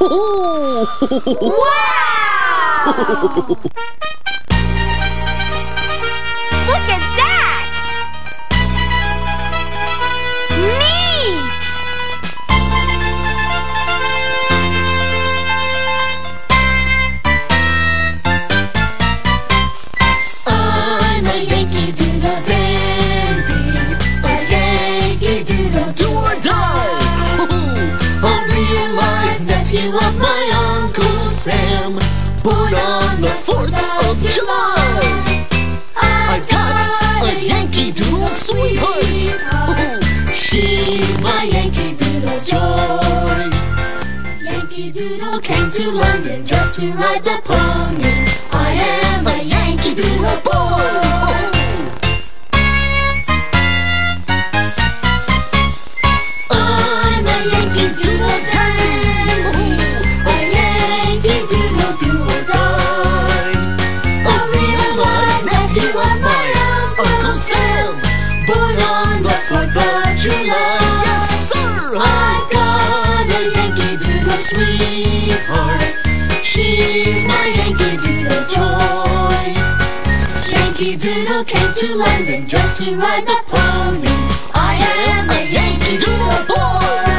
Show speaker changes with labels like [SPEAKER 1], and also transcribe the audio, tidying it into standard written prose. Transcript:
[SPEAKER 1] Wow! Look at that! Neat!
[SPEAKER 2] I'm a Yankee Doodle dandy, a Yankee Doodle do or die. A real-life nephew of my Uncle Sam, born on the 4th of July. I've got a Yankee Doodle sweetheart. She's my Yankee Doodle joy. Yankee Doodle came to London just to ride the pony. I am a Yankee Doodle boy. I'm a Yankee Doodle dandy, a Yankee Doodle do or die. A real-life nephew of my Uncle Sam, born on the 4th of July. Yes, sir! I've got a Yankee Doodle sweetheart. She's my Yankee Doodle joy. Yankee Doodle came to London just to ride the ponies. I am a Yankee Doodle boy.